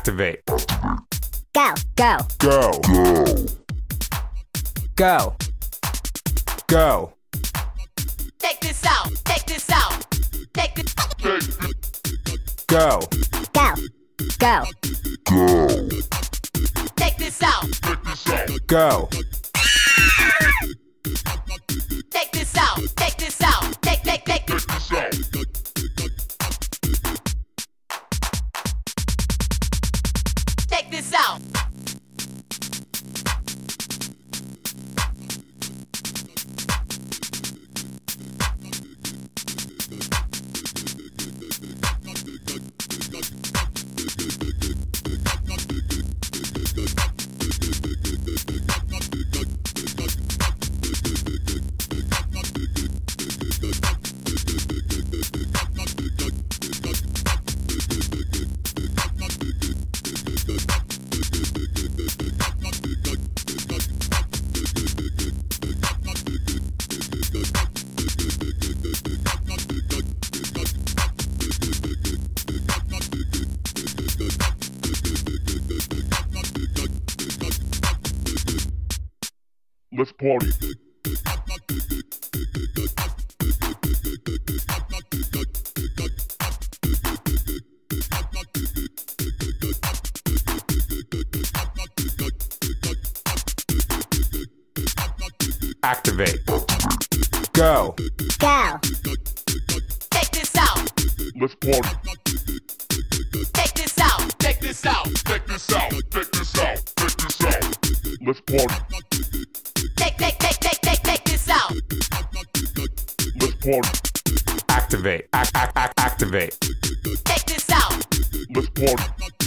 Activate. Go, go, Go. Go. Go. Take this out. Take this out. Take this. Go. go, go, Take this out. Go. Take this out. Take this out. Take this out. Take this out. Let's party. Activate. Go. go, Take this out. Let's party. Take this out. Take this out. Take this out. Take this out. Take this out. Let's party. Take this out. Let's party. Activate. Activate. Take this out. Let's party.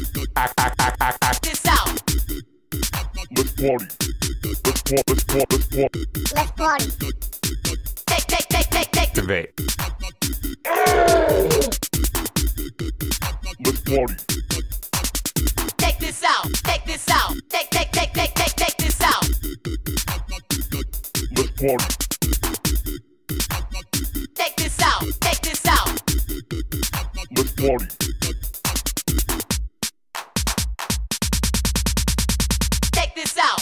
This out. Let's party. Let's party. Let's party. Let's party. let's party, Take. Activate. Let's party. Take this out. Take this out. Take this out. Let's party. Take this out. Take this out. Let's party. Take this out.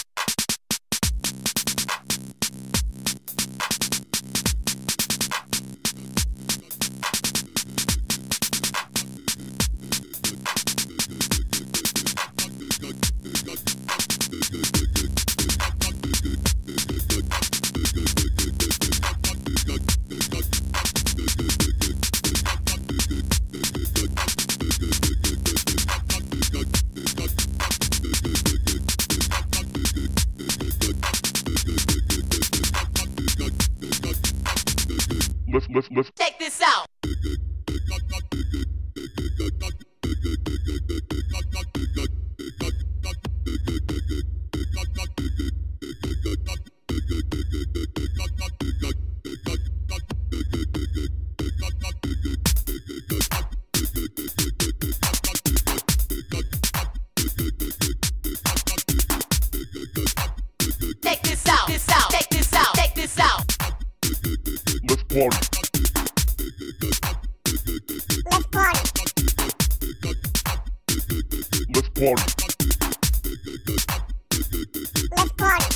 Let's Take this out. Take this out. This out. Take this out. Take this out. let's party. let's party, Let's party. let's party,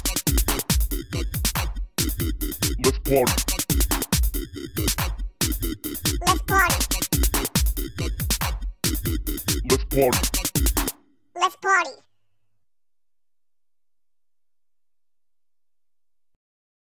Let's party. let's party, Let's party. let's party.